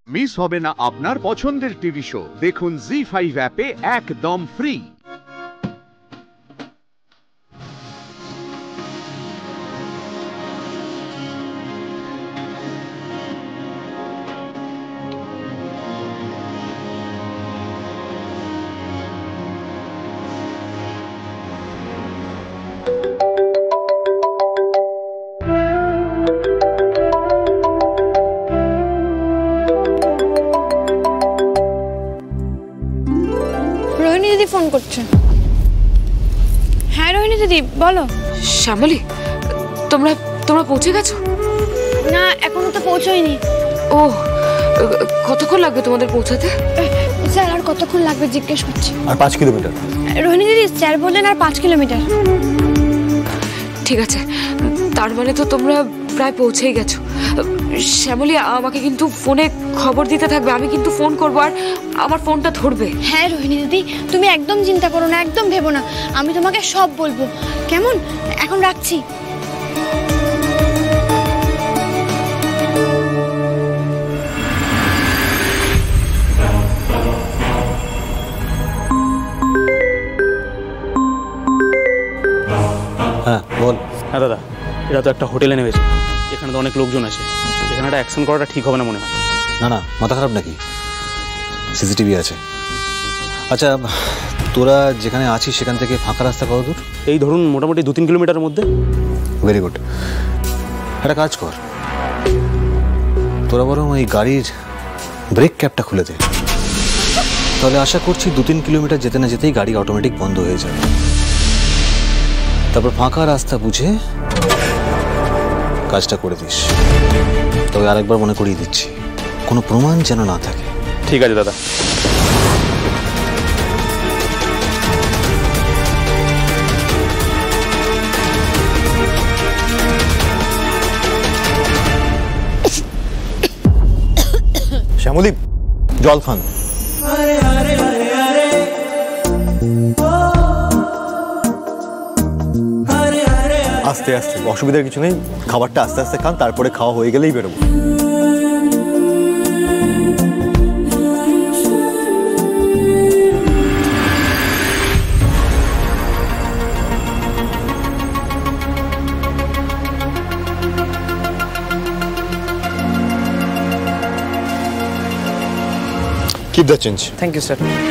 Miss হবে না আপনার পছন্দের টিভি শো, দেখুন জি5 অ্যাপে একদম ফ্রি। রোহিণী দিদি ফোন করছে। হ্যাঁ রোহিণী দিদি বলো। শ্যামলী, তোমরা তোমরা পৌঁছে গেছো? না এখনো তো পৌঁছোইনি। ও, কতক্ষণ লাগবে তোমাদের পৌঁছাতে? স্যার আর কতক্ষণ লাগবে জিজ্ঞেস করছি। আর 5 কিলোমিটার। রোহিণী দিদি স্যার বললেন আর 5 কিলোমিটার। ঠিক আছে, তার মানে তো তোমরা প্রায় পৌঁছেই গেছো। শ্যামলী, আমাকে কিন্তু ফোনে খবর দিতে থাকবে, আমি কিন্তু ফোন করবো আর আমার ফোনটা ধরবে। হ্যাঁ রোহিণী দিদি, তুমি একদম চিন্তা করো না, একদম ভেবো না, আমি তোমাকে সব বলবো। কেমন? এখন রাখছি। হ্যাঁ বল। হ্যাঁ দাদা, এরা তো একটা হোটেলে নেমেছে, এখানে তো অনেক লোকজন আছে, এখানে একটা অ্যাকশন করাটা ঠিক হবে না মনে হয়। না না, মাথা খারাপ নাকি? সিসিটিভি আছে। আচ্ছা, তোরা যেখানে আছিস সেখান থেকে ফাঁকা রাস্তা কত দূর? এই ধরুন মোটামুটি 2-3 কিলোমিটারের মধ্যে। Very good. একটা কাজ কর, তোরা বরং ওই গাড়ির ব্রেক ক্যাপটা খুলে দে, তাহলে আশা করছি 2-3 কিলোমিটার যেতে না যেতেই গাড়ি অটোমেটিক বন্ধ হয়ে যাবে। তারপর ফাঁকা রাস্তা বুঝে কাজটা করে দিস। তবে আরেকবার মনে করিয়ে দিচ্ছি, কোনো প্রমাণ যেন না থাকে। ঠিক আছে দাদা। শ্যামলী, জল খান। আস্তে আস্তে, অসুবিধার কিছু নেই। খাবারটা আস্তে আস্তে খান, তারপরে খাওয়া হয়ে গেলেই বেরোবো। Keep the change. Thank you sir.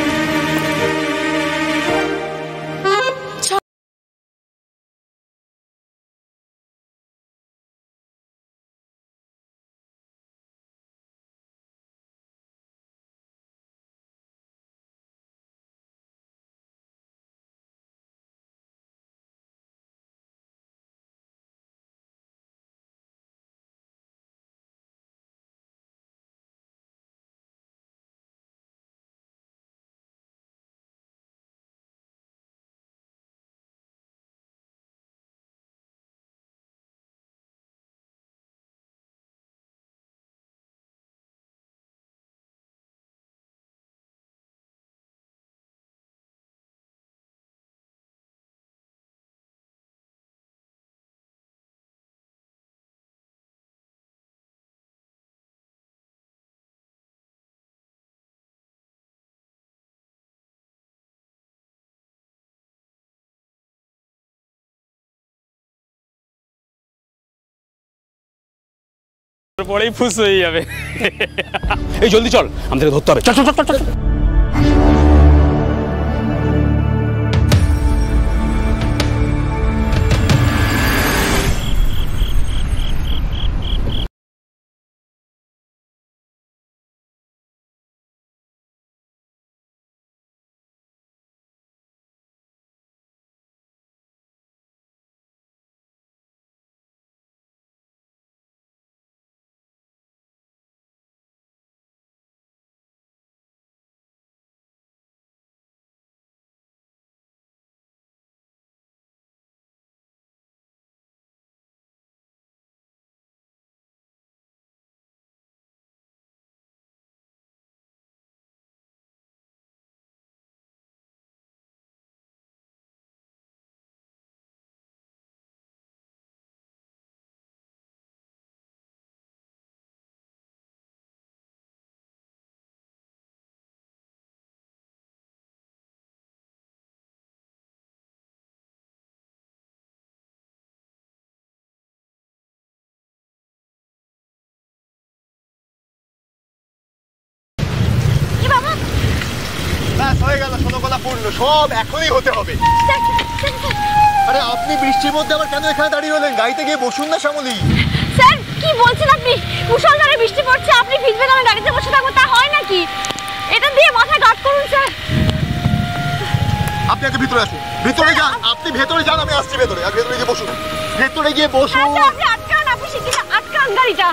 পরেই ফুস হয়ে যাবে। এই জলদি চল, আমাদের ধরতে হবে। চল চল চল চল। ব্যাস হয়ে গেল, ষোলকলা পূর্ণ, সব এখনই হতে হবে। আরে আপনি বৃষ্টির মধ্যে আবার কেন এখানে দাঁড়িয়ে হলেন? গাড়িতে গিয়ে বসুন না শ্যামলী। স্যার কি বলছেন আপনি? মুষলধারে বৃষ্টি পড়ছে, আপনি ভিজবেন, আমি গাড়িতে বসে থাকবো, তা হয় নাকি? এটা দিয়ে মাথায় গার্ড করুন স্যার। আপনি আগে ভিতরে আসুন, ভিতরে যান, আপনি ভেতরে যান, আমি আসছি ভেতরে। আর ভেতরে গিয়ে বসুন, ভেতরে গিয়ে বসুন। আপনি আটকান, আপনি শিখিয়ে আটকান গাড়িটা।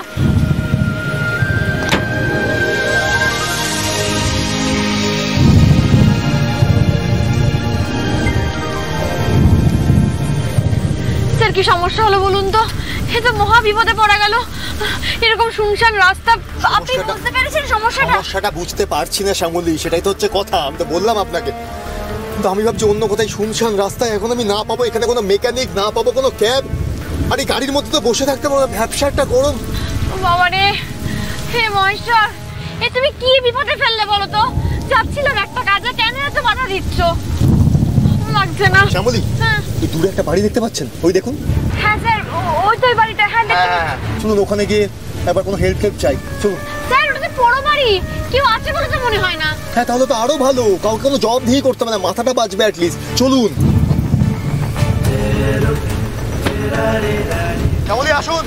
স্যার কি সমস্যা হলো বলুন তো? এ তো মহা বিপদে পড়া গেল, এরকম শুনশান রাস্তা। আপনি বুঝতে পেরেছেন সমস্যাটা? সমস্যাটা বুঝতে পারছি না শ্যামলী, সেটাই তো হচ্ছে কথা। আমি তো বললাম আপনাকে, কিন্তু আমি ভাবছি অন্য কোথায় শুনশান রাস্তায় এখন আমি না পাবো, এখানে কোনো মেকানিক না পাবো, কোনো ক্যাব। আর এই গাড়ির মধ্যে তো বসে থাকতে পারবো না, ব্যবসা একটা গরম। বাবা রে, হে মহেশ্বর, এ তুমি কি বিপদে ফেললে বলো তো? যাচ্ছিলাম একটা কাজে, কেন এত বাধা দিচ্ছ? লাগছে না শ্যামলী। হ্যাঁ, এই দূরে একটা বাড়ি দেখতে পাচ্ছেন? ওই দেখুন। হ্যাঁ স্যার, ওই তো ওই বাড়িটা। হ্যাঁ শুনুন, ওখানে গিয়ে একবার কোনো হেল্প চাই। চলুন স্যার, ওটা তো বড় বাড়ি, কেউ আছে বলে তো মনে হয় না। হ্যাঁ, তাহলে তো আরো ভালো, কাউকে কোনো জব দিয়ে করতে হবে না, মাথাটা বাঁচবে অ্যাটলিস্ট। চলুন শ্যামলী, আসুন।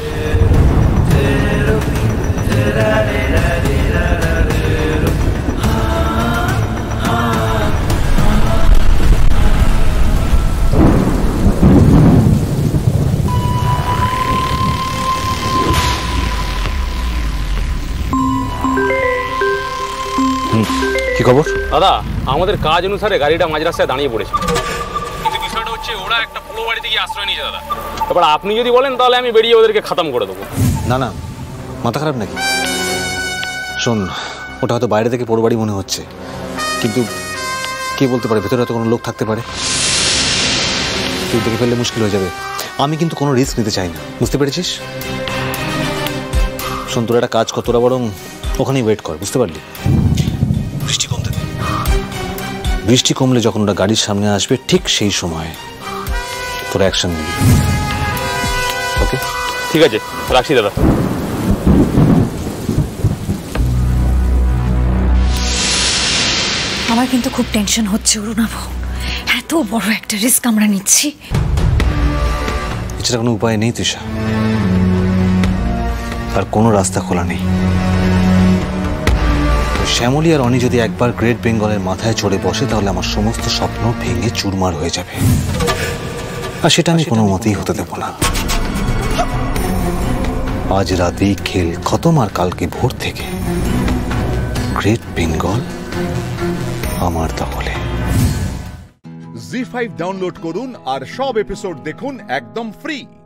কি খবর দাদা? আমাদের কাজ অনুসারে গাড়িটা মাঝ রাস্তায় দাঁড়িয়ে পড়েছে, কিন্তু বিষয়টা হচ্ছে ওরা একটা পুরো বাড়িতে গিয়ে আশ্রয় নিয়েছে দাদা। এবার আপনি যদি বলেন তাহলে আমি বেরিয়ে ওদেরকে খতম করে দেবো। না না, মাথা খারাপ নাকি? শোন, ওটা হয়তো বাইরে থেকে পোড়ো বাড়ি মনে হচ্ছে, কিন্তু কে বলতে পারে ভেতরে হয়তো কোনো লোক থাকতে পারে। তুই দেখে ফেললে মুশকিল হয়ে যাবে। আমি কিন্তু কোনো রিস্ক নিতে চাই না, বুঝতে পেরেছিস? শোন, তোরা একটা কাজ কর, তোরা বরং ওখানেই ওয়েট কর, বুঝতে পারলি? বৃষ্টি কমলে যখন ওরা গাড়ির সামনে আসবে, ঠিক সেই সময় তোরা অ্যাকশন নিবি। ওকে, ঠিক আছে, রাখছি দাদা। আমার কিন্তু খুব টেনশন হচ্ছে অরুণাভ, এত বড় একটা রিস্ক আমরা নিচ্ছি। এছাড়া কোনো উপায় নেই তৃষা, আর কোনো রাস্তা খোলা নেই। শ্যামলী আর অনি যদি একবার গ্রেট বেঙ্গলের মাথায় চড়ে বসে, তাহলে আমার সমস্ত স্বপ্ন ভেঙে চুরমার হয়ে যাবে, আর সেটা আমি কোনো মতেই হতে দেব না। আজ রাতেই খেল খতম, আর কালকে ভোর থেকে গ্রেট বেঙ্গল আমার তাহলে। জি5 ডাউনলোড করুন আর সব এপিসোড দেখুন একদম ফ্রি।